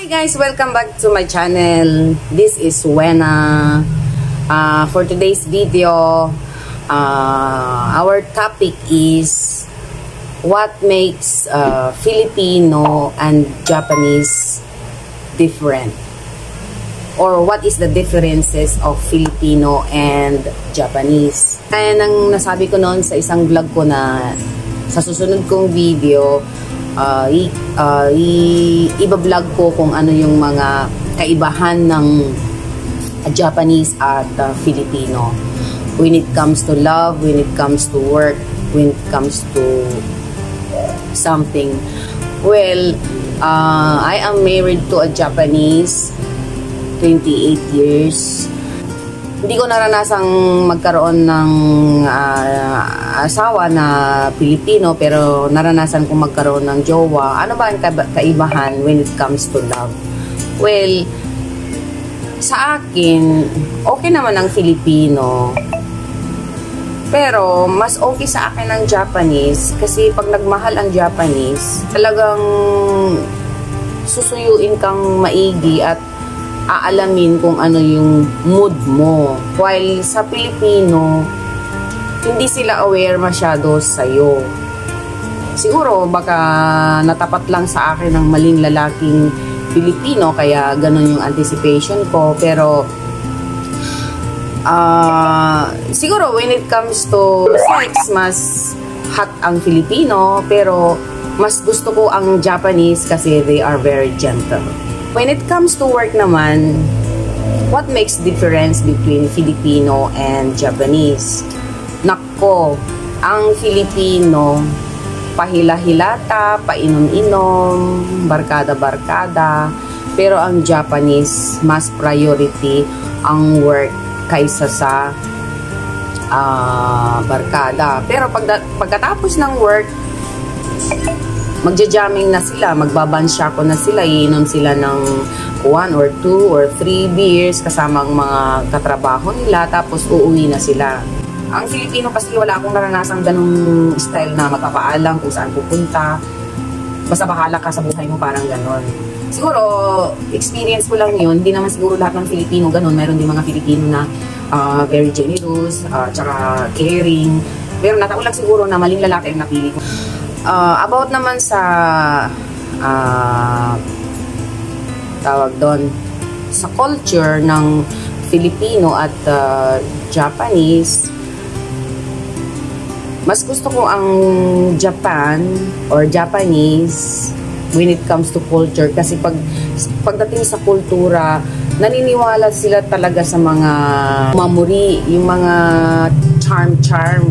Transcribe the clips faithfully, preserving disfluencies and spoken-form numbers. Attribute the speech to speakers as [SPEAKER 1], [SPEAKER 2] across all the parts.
[SPEAKER 1] guys, welcome back to my channel. This is Wena. Uh, for today's video, uh, our topic is what makes uh, Filipino and Japanese different, or what is the differences of Filipino and Japanese. Kaya nang nasabi ko noon sa isang vlog ko na sa susunod kong video, Uh, i, uh, i, iba-vlog ko kung ano yung mga kaibahan ng Japanese at uh, Filipino when it comes to love, when it comes to work, when it comes to something. Well, uh, I am married to a Japanese, twenty-eight years. Hindi ko naranasang magkaroon ng uh, asawa na Pilipino, pero naranasan kong magkaroon ng jowa. Ano ba ang kaibahan when it comes to love? Well, sa akin, okay naman ang Filipino. Pero mas okay sa akin ang Japanese kasi pag nagmahal ang Japanese, talagang susuyuin kang maigi at aalamin kung ano yung mood mo. While sa Pilipino, hindi sila aware masyado sa'yo. Siguro, baka natapat lang sa akin ng maling lalaking Pilipino, kaya ganun yung anticipation ko. Pero, uh, siguro, when it comes to sex, mas hot ang Filipino, pero mas gusto ko ang Japanese kasi they are very gentle. When it comes to work naman, what makes difference between Filipino and Japanese? Nako, ang Filipino, pahila-hilata, painom-inom, barkada-barkada. Pero ang Japanese, mas priority ang work kaysa sa uh, barkada. Pero pag, pagkatapos ng work, magja-jamming na sila, magbabansyako na sila, iinom sila ng one or two or three beers kasama ang mga katrabaho nila, tapos uuwi na sila. Ang Filipino kasi wala akong naranasang ganung style na magpapaalam kung saan pupunta. Basta bahala ka sa buhay mo, parang ganon. Siguro, experience ko lang yun. Hindi naman siguro lahat ng Filipino ganon. Meron din mga Filipino na uh, very generous, uh, tsaka caring. Pero nataon lang siguro na maling lalaki ang napili ko. Uh, about naman sa uh, tawag doon sa culture ng Filipino at uh, Japanese, mas gusto ko ang Japan or Japanese when it comes to culture kasi pag pagdating sa kultura, naniniwala sila talaga sa mga mamuri, yung mga charm-charm.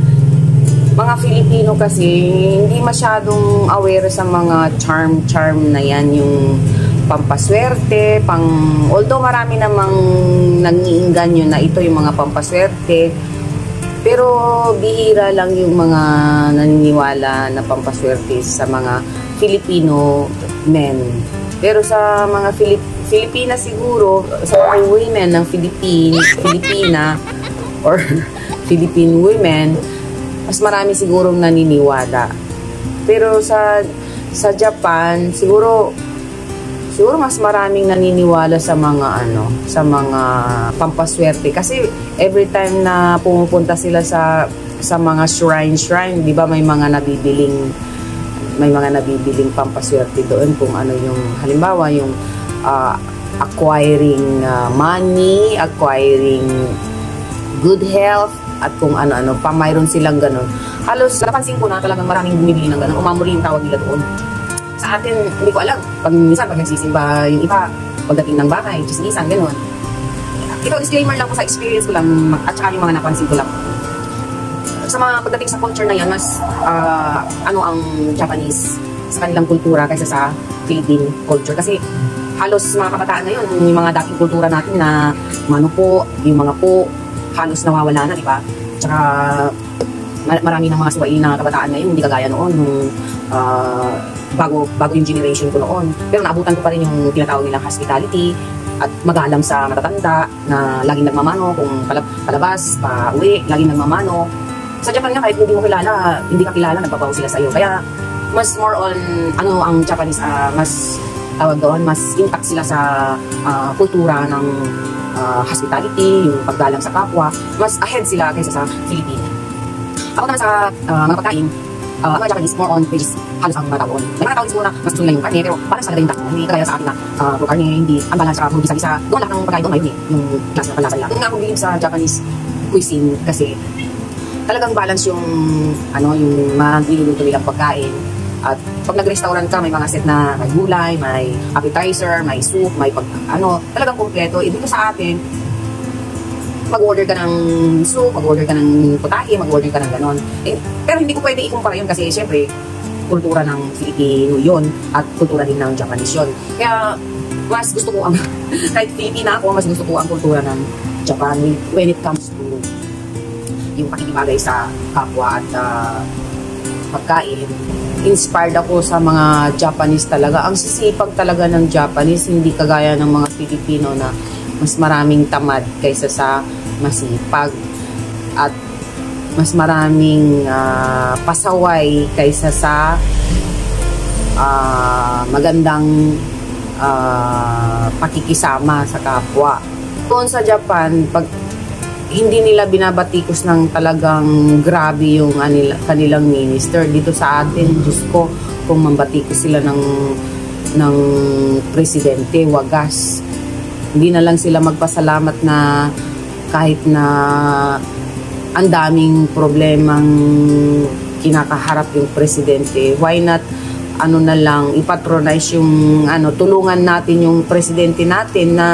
[SPEAKER 1] Mga Filipino kasi hindi masyadong aware sa mga charm-charm na yan, yung pampaswerte, pang, although marami namang nangiinganyo na ito yung mga pampaswerte, pero bihira lang yung mga naniniwala na pampaswerte sa mga Filipino men. Pero sa mga Filip Filipina siguro, sa mga women ng Philippine, Filipina or Philippine women, mas marami sigurong naniniwala. Pero sa sa Japan, siguro siguro mas maraming naniniwala sa mga ano, sa mga pampaswerte kasi every time na pumupunta sila sa sa mga shrine shrine, 'di ba, may mga nabibiling may mga nabibiling pampaswerte doon kung ano yung halimbawa yung uh, acquiring uh, money, acquiring good health, at kung ano-ano pa, mayroon silang ganun. Halos napansin ko na talagang maraming bumibili ng ganun. Umamuri yung tawag nila doon. Sa atin, hindi ko alam. Pag minsan, pag nagsisimba yung iba, pagdating ng bahay, chismisan, ganun. Ito, disclaimer lang ko sa experience ko lang at saka yung mga napansin ko lang. Sa mga pagdating sa culture na yan, mas uh, ano ang Japanese sa kanilang kultura kaysa sa Philippine culture. Kasi halos mga kabataan ngayon, yung mga dating kultura natin na mano po, yung mga po, halos nawawala na, di ba? Tsaka marami ng mga suwain na kabataan ngayon, hindi kagaya noon nung uh, bago, bago yung generation ko noon. Pero naabutan ko pa rin yung tinatawag nilang hospitality at magalang sa matatanda na laging nagmamano kung palabas, pa uwi, laging nagmamano. Sa Japan nga, kahit hindi mo kilala, hindi ka kilala, nagpapaw sila sa iyo. Kaya mas more on ano ang Japanese, uh, mas tawag doon, mas intact sila sa uh, kultura ng uh, hospitality, yung paggalang sa kapwa, mas ahead sila kaysa sa Filipino. Ako naman sa uh, mga pagkain, uh, mga Japanese, more on veggies, halos ang mga tao. May mga tao siguro na mas gusto nila yung karne, pero parang sa talaga yung takbo. Hindi kagaya sa akin na uh, puro karne, hindi ang balance sa puro bisa-bisa. Doon lahat ng pagkain doon ngayon eh, yung klase ng panlasa nila. Kung nga ako bilib sa Japanese cuisine kasi talagang balance yung ano yung mga niluluto nilang pagkain. At pag nag-restaurant ka, may mga set na may gulay, may appetizer, may soup, may pag, ano, talagang kompleto. E dito sa atin, mag-order ka ng soup, mag-order ka ng putahe, mag-order ka ng ganon. Eh, pero hindi ko pwede ikumpara yun kasi syempre, kultura ng Filipino yun at kultura din ng Japanese yun. Kaya, mas gusto ko ang, kahit Filipina ako, mas gusto ko ang kultura ng Japan when it comes to yung pakikibagay sa kapwa at uh, pagkain. Inspired ako sa mga Japanese talaga. Ang sisipag talaga ng Japanese, hindi kagaya ng mga Filipino na mas maraming tamad kaysa sa masipag. At mas maraming uh, pasaway kaysa sa uh, magandang uh, pakikisama sa kapwa. Doon sa Japan, pag hindi nila binabatikos ng talagang grabe yung anila, kanilang minister. Dito sa atin, Diyos ko, kung mambatikos sila ng, ng presidente, wagas. Hindi na lang sila magpasalamat na kahit na ang daming problemang kinakaharap yung presidente. Why not, ano na lang, ipatronize yung, ano, tulungan natin yung presidente natin na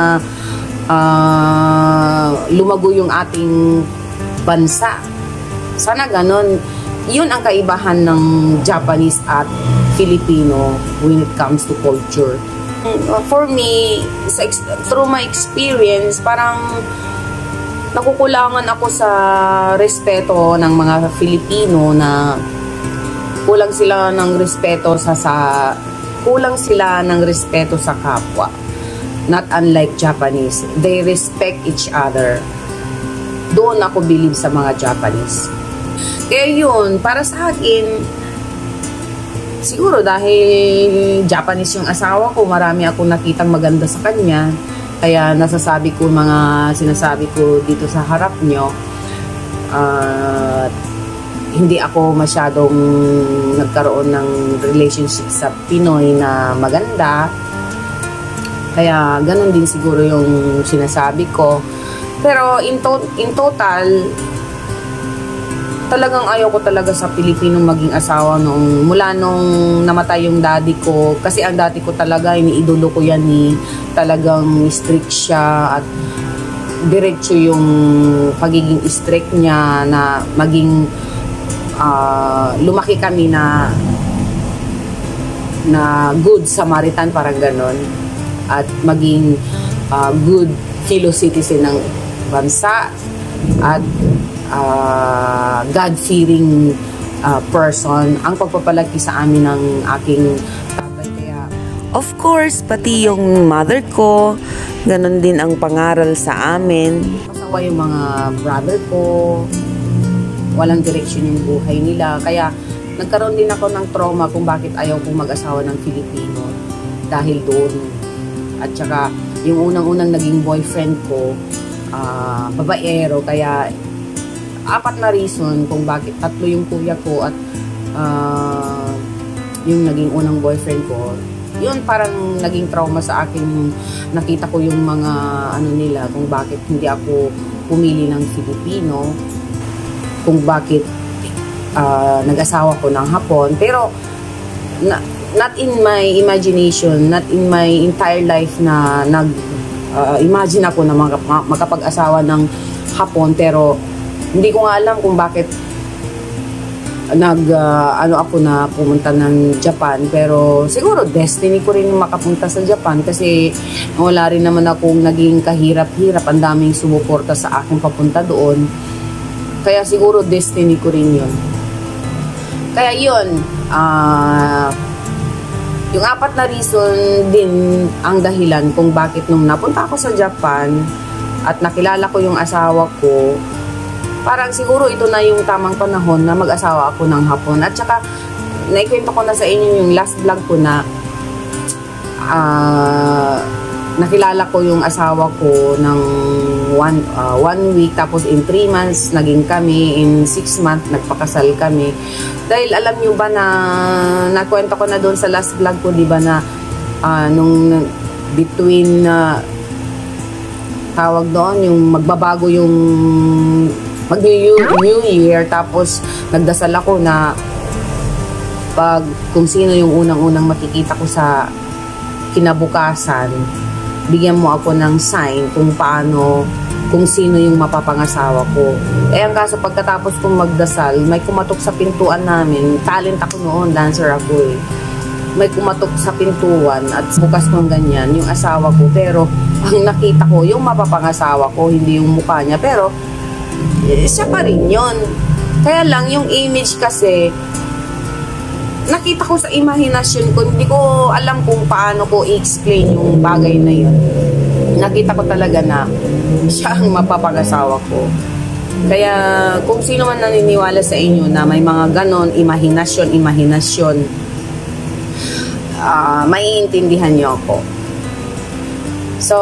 [SPEAKER 1] Uh, lumago yung ating bansa. Sana ganon. Yun ang kaibahan ng Japanese at Filipino when it comes to culture. Uh, for me, sa, through my experience, parang nakukulangan ako sa respeto ng mga Filipino na kulang sila ng respeto sa, sa kulang sila ng respeto sa kapwa. Not unlike Japanese. They respect each other. Doon ako believe sa mga Japanese. Kaya yun, para sa akin, siguro dahil Japanese yung asawa ko, marami akong nakitang maganda sa kanya. Kaya nasasabi ko mga sinasabi ko dito sa harap nyo. Uh, hindi ako masyadong nagkaroon ng relationship sa Pinoy na maganda. Kaya, ganun din siguro yung sinasabi ko. Pero, in, to in total, talagang ayaw ko talaga sa Pilipinong maging asawa nung, mula nung namatay yung daddy ko. Kasi ang daddy ko talaga, iniidolo ko yan ni talagang strict siya at diretso yung pagiging strict niya na maging uh, lumaki kami na na good Samaritan, parang ganon. At maging uh, good fellow citizen ng bansa at uh, God-fearing uh, person ang pagpapalaki sa amin ng aking tatay. Kaya, of course, pati yung mother ko, ganun din ang pangaral sa amin. Pasawa yung mga brother ko, walang direction yung buhay nila. Kaya nagkaroon din ako ng trauma kung bakit ayaw kong mag-asawa ng Filipino dahil doon. At saka, yung unang-unang naging boyfriend ko, uh, babaero, kaya apat na reason kung bakit tatlo yung kuya ko at uh, yung naging unang boyfriend ko. Yun parang naging trauma sa akin. Nakita ko yung mga ano nila, kung bakit hindi ako pumili ng Filipino, kung bakit uh, nag-asawa ko ng Hapon. Pero, na, not in my imagination, not in my entire life na nag-imagine uh, ako na mag makapag-asawa ng Hapon, pero hindi ko nga alam kung bakit nag uh, ano ako na pumunta ng Japan. Pero siguro destiny ko rin makapunta sa Japan kasi wala rin naman akong naging kahirap-hirap, ang daming sumuporta sa akin papunta doon. Kaya siguro destiny ko rin yun. Kaya yun, ah uh, yung apat na reason din ang dahilan kung bakit nung napunta ako sa Japan at nakilala ko yung asawa ko, parang siguro ito na yung tamang panahon na mag-asawa ako ng Hapon. At saka, naikwento ko na sa inyo yung last vlog ko na uh, nakilala ko yung asawa ko ng one, uh, one week, tapos in three months naging kami, in six months nagpakasal kami. Dahil alam nyo ba na nakwento ko na doon sa last vlog ko, di ba, na uh, nung between uh, tawag doon yung magbabago yung mag new, new year, tapos nagdasal ako na pag kung sino yung unang-unang makikita ko sa kinabukasan, bigyan mo ako ng sign kung paano, kung sino yung mapapangasawa ko. Eh, ang kaso pagkatapos kong magdasal, may kumatok sa pintuan namin. Talent ako noon, dancer ako eh. May kumatok sa pintuan at bukas kong ganyan, yung asawa ko. Pero, ang nakita ko, yung mapapangasawa ko, hindi yung mukha niya. Pero, eh, siya pa rin yun. Kaya lang, yung image kasi, nakita ko sa imahinasyon ko, hindi ko alam kung paano ko i-explain yung bagay na yun. Nakita ko talaga na siya ang mapapangasawa ko. Kaya kung sino man naniniwala sa inyo na may mga ganon, imahinasyon, imahinasyon, uh, maiintindihan niyo ako. So,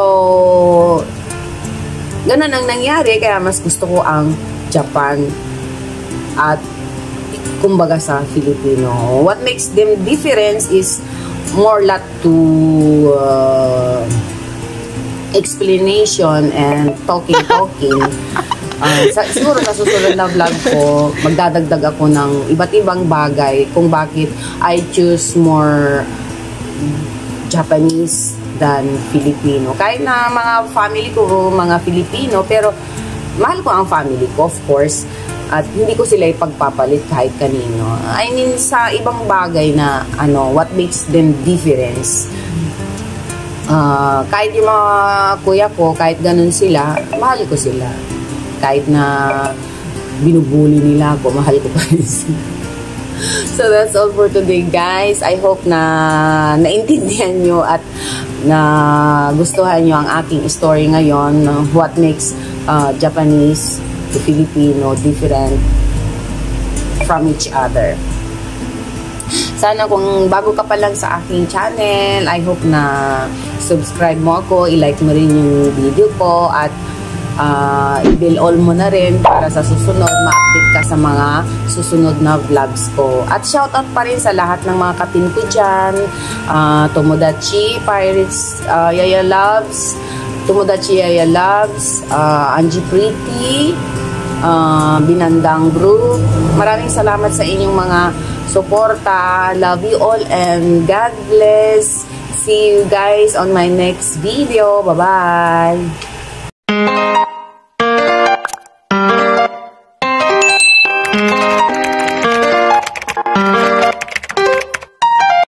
[SPEAKER 1] ganon ang nangyari, kaya mas gusto ko ang Japan at kumbaga sa Filipino. What makes them difference is more lot to uh, explanation and talking talking. Uh, sa, siguro sa susunod na vlog ko, magdadagdag ako ng iba't ibang bagay kung bakit I choose more Japanese than Filipino. Kahit na mga family ko, mga Filipino, pero mahal ko ang family ko, of course. At hindi ko sila ipagpapalit kahit kanino. I mean, sa ibang bagay na, ano, what makes them difference. Uh, kahit yung mga kuya ko, kahit ganun sila, mahal ko sila. Kahit na binubuli nila ako, mahal ko pa rin sila. So, that's all for today, guys. I hope na naintindihan nyo at na gustuhan nyo ang aking story ngayon. What makes uh, Japanese to Filipino different from each other. Sana kung bago ka pa lang sa aking channel, I hope na subscribe mo ako, i-like mo rin yung video ko, at uh, i-bell all mo na rin para sa susunod, ma-update ka sa mga susunod na vlogs ko. At shoutout pa rin sa lahat ng mga katin ko dyan, uh, Tomodachi, Pirates, uh, Yaya Loves, Tomodachi Yaya Loves, uh, Angie Pretty, Uh, Binandang Group. Maraming salamat sa inyong mga suporta. Love you all and God bless. See you guys on my next video. Bye-bye.